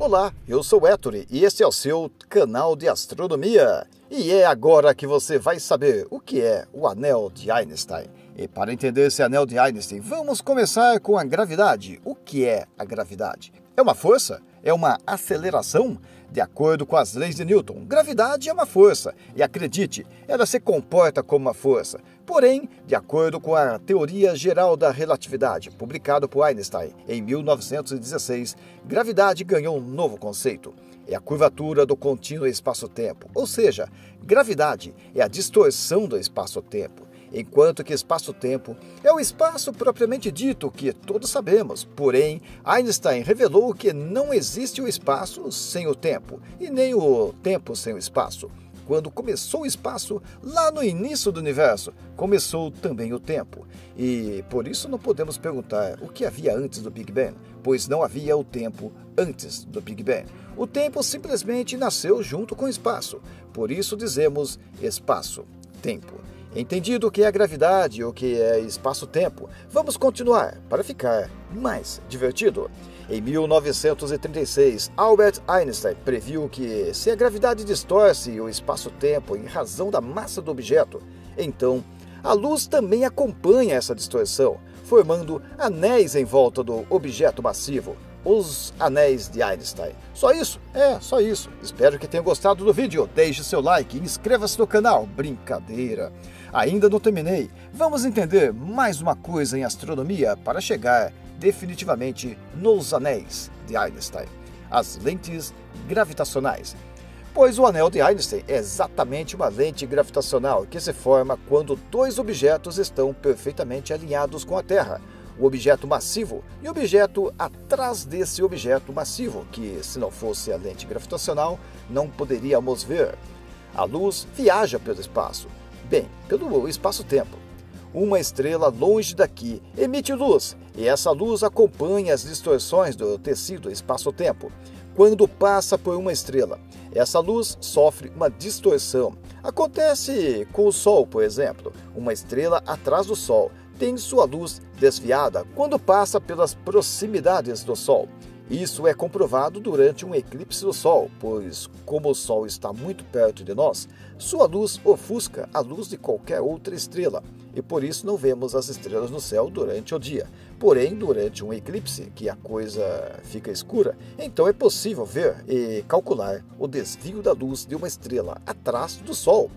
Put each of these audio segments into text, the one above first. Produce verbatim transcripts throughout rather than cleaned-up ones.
Olá, eu sou o Ettore e este é o seu canal de astronomia. E é agora que você vai saber o que é o Anel de Einstein. E para entender esse Anel de Einstein, vamos começar com a gravidade. O que é a gravidade? É uma força? É uma aceleração? De acordo com as leis de Newton, gravidade é uma força. E acredite, ela se comporta como uma força. Porém, de acordo com a Teoria Geral da Relatividade, publicado por Einstein em mil novecentos e dezesseis, gravidade ganhou um novo conceito. É a curvatura do contínuo espaço-tempo, ou seja, gravidade é a distorção do espaço-tempo. Enquanto que espaço-tempo é o espaço propriamente dito que todos sabemos. Porém, Einstein revelou que não existe o espaço sem o tempo, e nem o tempo sem o espaço. Quando começou o espaço, lá no início do universo, começou também o tempo. E por isso não podemos perguntar o que havia antes do Big Bang, pois não havia o tempo antes do Big Bang. O tempo simplesmente nasceu junto com o espaço. Por isso dizemos espaço-tempo. Entendido o que é gravidade e o que é espaço-tempo, vamos continuar para ficar mais divertido. Em mil novecentos e trinta e seis, Albert Einstein previu que se a gravidade distorce o espaço-tempo em razão da massa do objeto, então a luz também acompanha essa distorção, formando anéis em volta do objeto massivo. Os anéis de Einstein. Só isso? É, só isso. Espero que tenham gostado do vídeo. Deixe seu like e inscreva-se no canal. Brincadeira. Ainda não terminei. Vamos entender mais uma coisa em astronomia para chegar definitivamente nos anéis de Einstein. As lentes gravitacionais. Pois o anel de Einstein é exatamente uma lente gravitacional que se forma quando dois objetos estão perfeitamente alinhados com a Terra. O objeto massivo e o objeto atrás desse objeto massivo, que se não fosse a lente gravitacional, não poderíamos ver. A luz viaja pelo espaço, bem, pelo espaço-tempo. Uma estrela longe daqui emite luz, e essa luz acompanha as distorções do tecido espaço-tempo. Quando passa por uma estrela, essa luz sofre uma distorção. Acontece com o Sol, por exemplo. Uma estrela atrás do Sol tem sua luz desviada quando passa pelas proximidades do Sol. Isso é comprovado durante um eclipse do Sol, pois, como o Sol está muito perto de nós, sua luz ofusca a luz de qualquer outra estrela, e por isso não vemos as estrelas no céu durante o dia. Porém, durante um eclipse, que a coisa fica escura, então é possível ver e calcular o desvio da luz de uma estrela atrás do Sol.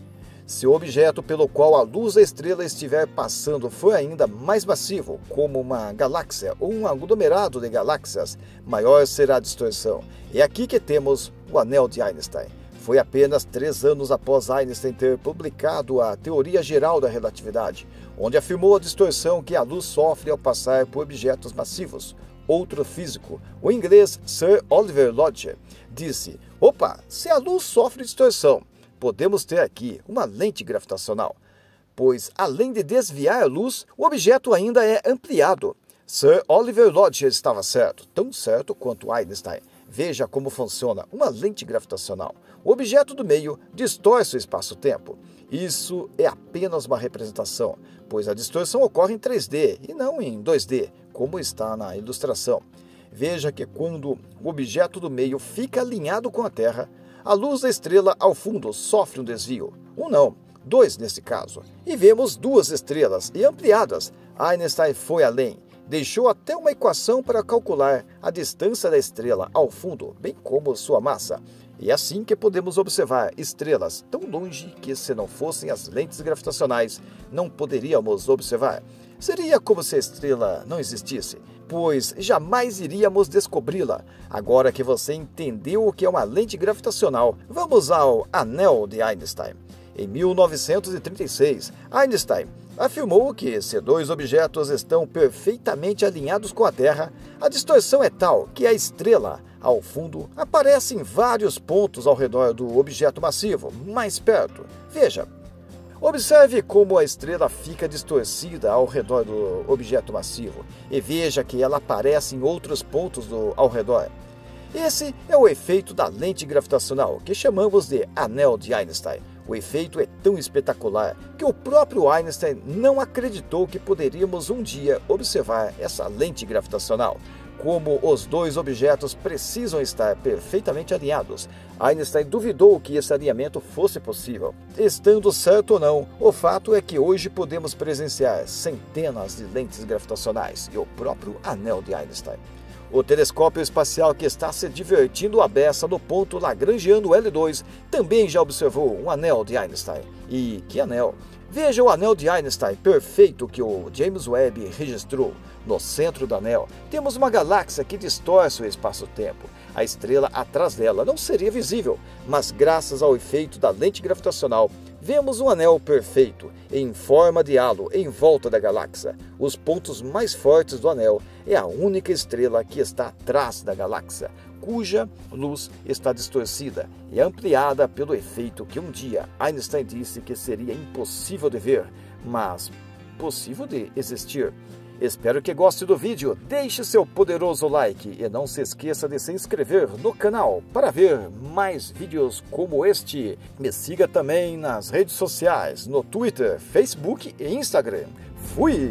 Se o objeto pelo qual a luz da estrela estiver passando for ainda mais massivo, como uma galáxia ou um aglomerado de galáxias, maior será a distorção. É aqui que temos o Anel de Einstein. Foi apenas três anos após Einstein ter publicado a Teoria Geral da Relatividade, onde afirmou a distorção que a luz sofre ao passar por objetos massivos. Outro físico, o inglês Sir Oliver Lodge, disse: "Opa, se a luz sofre distorção, podemos ter aqui uma lente gravitacional, pois além de desviar a luz, o objeto ainda é ampliado." Sir Oliver Lodge estava certo, tão certo quanto Einstein. Veja como funciona uma lente gravitacional. O objeto do meio distorce o espaço-tempo. Isso é apenas uma representação, pois a distorção ocorre em três D e não em dois D, como está na ilustração. Veja que quando o objeto do meio fica alinhado com a Terra, a luz da estrela ao fundo sofre um desvio. Um não, dois nesse caso. E vemos duas estrelas e ampliadas. Einstein foi além. Deixou até uma equação para calcular a distância da estrela ao fundo, bem como sua massa. E é assim que podemos observar estrelas tão longe que, se não fossem as lentes gravitacionais, não poderíamos observar. Seria como se a estrela não existisse, pois jamais iríamos descobri-la. Agora que você entendeu o que é uma lente gravitacional, vamos ao Anel de Einstein. Em mil novecentos e trinta e seis, Einstein afirmou que, se dois objetos estão perfeitamente alinhados com a Terra, a distorção é tal que a estrela, ao fundo, aparece em vários pontos ao redor do objeto massivo, mais perto. Veja. Observe como a estrela fica distorcida ao redor do objeto massivo e veja que ela aparece em outros pontos do, ao redor. Esse é o efeito da lente gravitacional, que chamamos de Anel de Einstein. O efeito é tão espetacular que o próprio Einstein não acreditou que poderíamos um dia observar essa lente gravitacional. como os dois objetos precisam estar perfeitamente alinhados, Einstein duvidou que esse alinhamento fosse possível. Estando certo ou não, o fato é que hoje podemos presenciar centenas de lentes gravitacionais e o próprio anel de Einstein. O telescópio espacial que está se divertindo à beça no ponto lagrangiano L dois também já observou um anel de Einstein. E que anel! Veja o anel de Einstein perfeito que o James Webb registrou. No centro do anel, temos uma galáxia que distorce o espaço-tempo. A estrela atrás dela não seria visível, mas graças ao efeito da lente gravitacional, vemos um anel perfeito, em forma de halo, em volta da galáxia. Os pontos mais fortes do anel é a única estrela que está atrás da galáxia, cuja luz está distorcida e ampliada pelo efeito que um dia Einstein disse que seria impossível de ver, mas possível de existir. Espero que goste do vídeo, deixe seu poderoso like e não se esqueça de se inscrever no canal para ver mais vídeos como este. Me siga também nas redes sociais, no Twitter, Facebook e Instagram. Fui!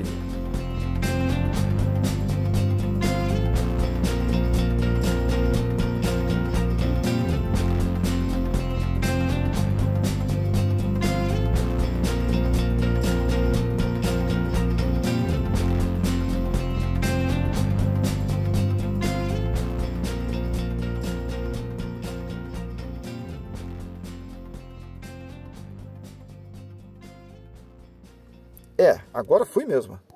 É, agora fui mesmo.